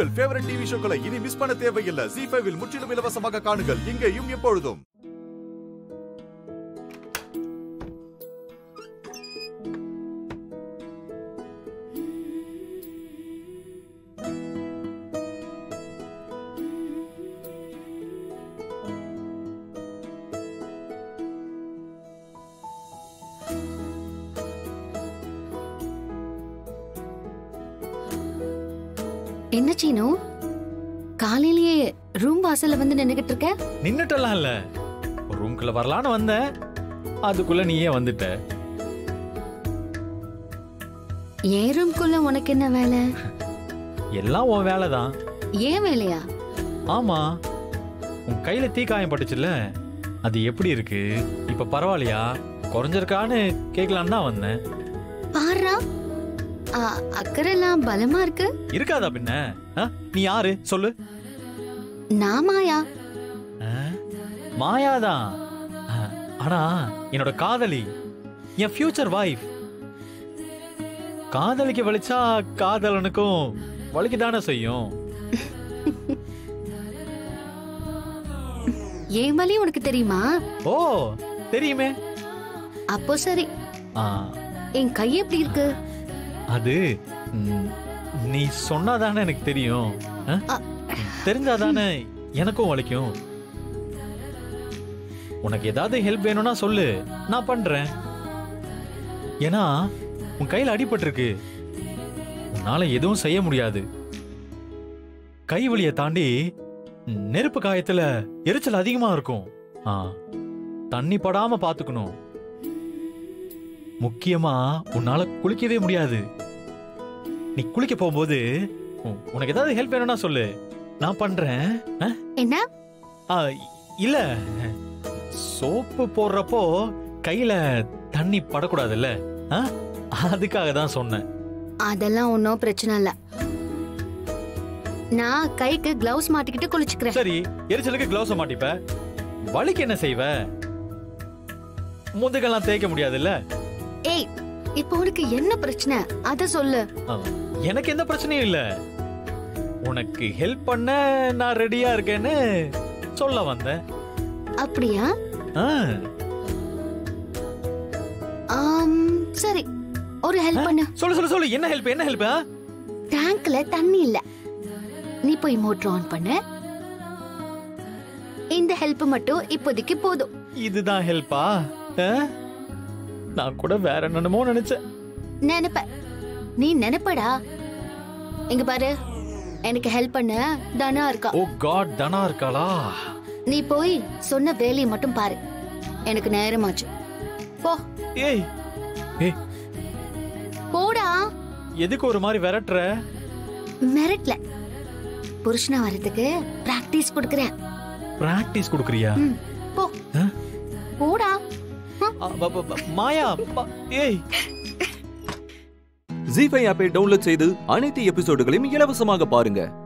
உங்கள் favourite TV ஷோக்களை இனி miss பண்ண தேவையில்லை. ZEE5 இல் முற்றிலும் இலவசமாக காணுங்கள். இங்கேயும் எப்பொழுதும். என்ன சீனு, காலையிலேயே ரூம் வாசல்ல வந்து நின்னுகிட்டு இருக்க? நின்னுட்டலாம் இல்ல, ஒரு ரூம்குள்ள வரலான்னு வந்தேன், அதுக்குள்ள நீயே வந்துட்ட. என் ரூம்குள்ள உனக்கு என்ன வேலை? எல்லாம் உன் வேலைதான். ஏன் வேலையா? ஆமா, உன் கையில தீக்காயம் பட்டுச்சுல்ல, அது எப்படி இருக்கு இப்ப? பரவாயில்லையா? குறைஞ்சிருக்கான்னு கேட்கலான்னு தான் வந்தேன். பாருடா, அக்கறைலாம் பலமா இருக்கு. இருக்காதா பின்ன? நீ யாரு சொல்லு? நான் மாயா. மாயாதான், ஆனா என்னோட காதலி, என் ஃபியூச்சர் வைஃப். காதலிக்கு வலிச்சா காதலனுக்கும் வலிக்குதானே செய்யும். ஏன் வலி உனக்கு தெரியுமா? ஓ தெரியுமே. அப்போ சரி, என் கை எப்படி இருக்கு? அது நீ சொன்னாதானே எனக்கு தெரியும். தெரிஞ்சாதானே எனக்கும் வலிக்கும். உனக்கு ஏதாவது ஹெல்ப் வேணும்னா சொல்லு, நான் பண்றேன். ஏன்னா உன் கையில அடிபட்டிருக்கு, உன்னால எதுவும் செய்ய முடியாது. கை வலியை தாண்டி நெருப்பு காயத்துல எரிச்சல் அதிகமா இருக்கும். தண்ணி படாம பாத்துக்கணும். முக்கியமா உன்னால குளிக்கவே முடியாது. நீ குளிக்க போகும்போது உனக்கு ஏதாவது ஹெல்ப் வேணும்னா சொல்லு, நான் பண்றேன். என்ன? இல்ல, சோப்பு போடுறப்போ கையில தண்ணி படக்கூடாதுல்ல, அதுக்காக தான் சொன்னேன். அதெல்லாம் ஒன்னும் பிரச்சனை இல்ல, நான் கைக்கு கிளவுஸ் மாட்டிக்கிட்டு குளிச்சுக்கிறேன். சரி, எரிச்சலுக்கு கிளவுஸ் மாட்டிப்ப, வலிக்கு என்ன செய்வ? முதுகெல்லாம் தேய்க்க முடியாதுல்ல. ஏய், இப்போ உனக்கு என்ன பிரச்சனை அத சொல்லு. எனக்கு எந்த பிரச்சனையும் இல்ல, உனக்கு ஹெல்ப் பண்ண நான் ரெடியா இருக்கேன்னு சொல்ல வந்தேன். அப்படியா? சரி, ஒரு ஹெல்ப் பண்ணு. சொல்லு சொல்லு சொல்லு, என்ன ஹெல்ப்? என்ன ஹெல்ப்? டேங்க்ல தண்ணி இல்ல, நீ போய் மோட்டர் ஆன் பண்ணு. இந்த ஹெல்ப் மட்டும் இப்போதைக்கு போதும். இதுதான் ஹெல்ப்பா? நான் கூட வேற என்னமோ நினைச்சேன். நினைப்ப, நீ நினைப்படா. இங்க பாரு, எனக்கு ஹெல்ப் பண்ண தனா இருக்கா. ஓ காட், தனா இருக்காளா? நீ போய் சொன்ன வேலையை மட்டும் பாரு, எனக்கு நேரமாச்சு. போ. ஏய் ஏய், போடா. எதுக்கு ஒரு மாதிரி விரட்டுற? மிரட்டல, புருஷனா வரதுக்கு பிராக்டிஸ் கொடுக்கறேன். பிராக்டிஸ் கொடுக்கறியா? போ, போடா. மாயா, ஏய். ZEE5 ஆப்பை டவுன்லோட் செய்து அனைத்து எபிசோடுகளையும் இலவசமாக பாருங்க.